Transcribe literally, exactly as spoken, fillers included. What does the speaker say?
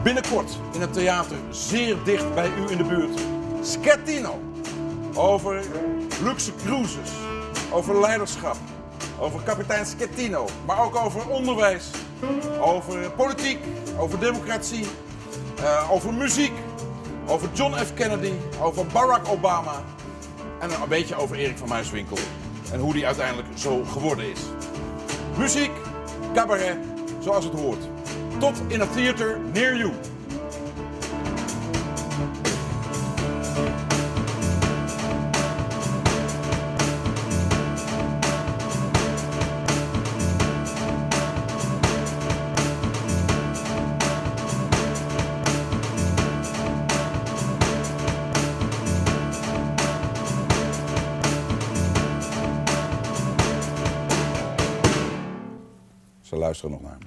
Binnenkort in het theater, zeer dicht bij u in de buurt. Schettino. Over luxe cruises, over leiderschap, over kapitein Schettino, maar ook over onderwijs, over politiek, over democratie, uh, over muziek, over John F. Kennedy, over Barack Obama en een beetje over Erik van Muiswinkel en hoe die uiteindelijk zo geworden is. Muziek, cabaret, zoals het hoort. Tot in a theater near you. Ze luisteren nog naar me.